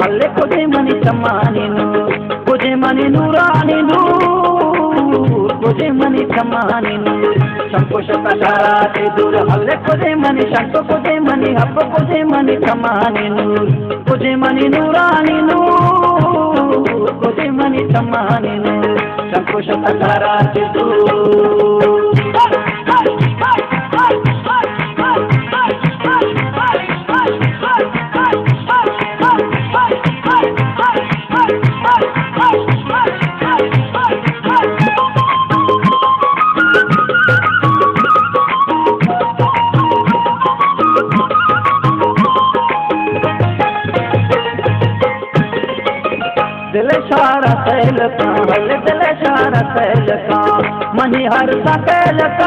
हल्ले कुजे मनी चमानी नूर कुजे मनी नूरानी नूर कुजे मनी चमानी नूर शंकुश कशारा से दूर हल्ले कुजे मनी शंको कुजे मनी हप कुजे मनी चमानी नूर कुजे मनी नूरानी नूर कुजे मनी चमानी नूर शंकुश कशारा से दूर। दिल शारा कैल का दिल शारा कैल का मनी हर सकैल का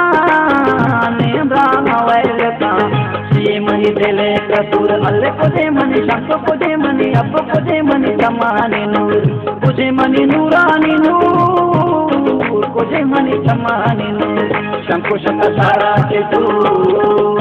राम वैल का श्री मनी दिले कसूर हल्ले कुजे मनी शंख कुजे मनी अब कुजे मनी चमानी नूर कुजे मनी नूरानी नूर कुजे मनी चमानी नूर शंकुश कशारा के दूर।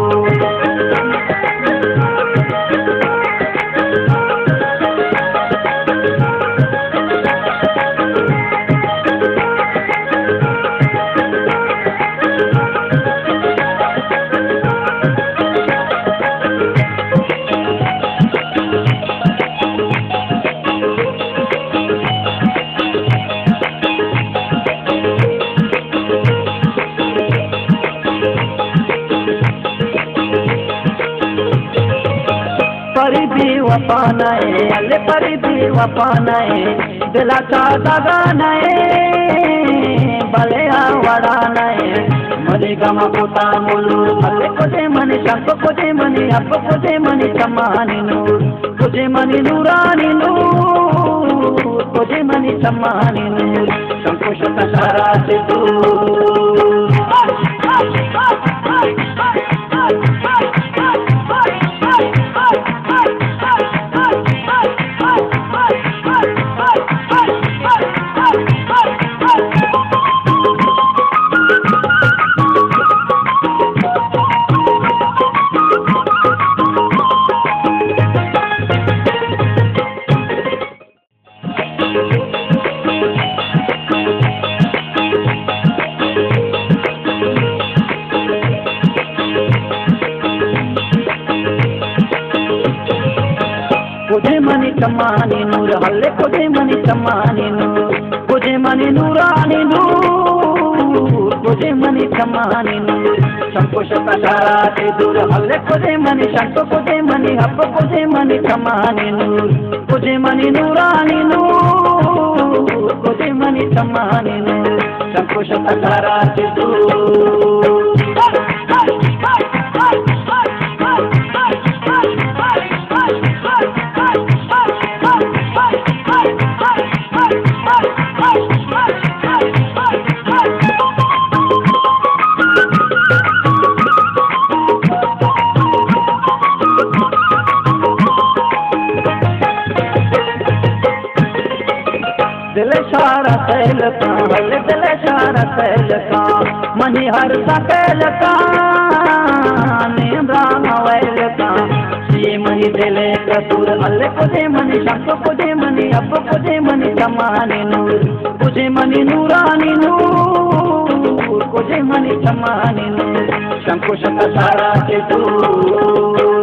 परी भी वफानाए अल्ले परी भी वफानाए दिला चा दगानाए भले वड़ानाए मनी गम पुता मुलू अल्ले कुजे मनी शंख कुजे मनी अब कुजे मनी चमानी नूर कुजे मनी नूरानी नूर कुजे मनी चमानी नूर शंकुश कशारा से दूर। कुजे मनी चमानी नूर हल्ले कुजे मनी चमानी नूर कुजे मनी नूरानी नूर कुजे मनी चमानी नूर शंकुश कशारा से दूर हल्ले कुजे मनी शंख कुजे मनी हप कुजे मनी चमानी नूर कुजे मनी नूरानी नूर कुजे मनी चमानी नूर शंकुश कशारा से दूर। दिल शारा कैल का दिल शारा कैल का मनी हर सकैल का राम वैल का श्री मनी दिले कसूर हल्ले कुजे मनी शंख कुजे मनी अब कुजे मनी चमानी नूर कुजे मनी नूरानी नूर कुजे मनी चमानी नूर शंकुश कशारा के दूर।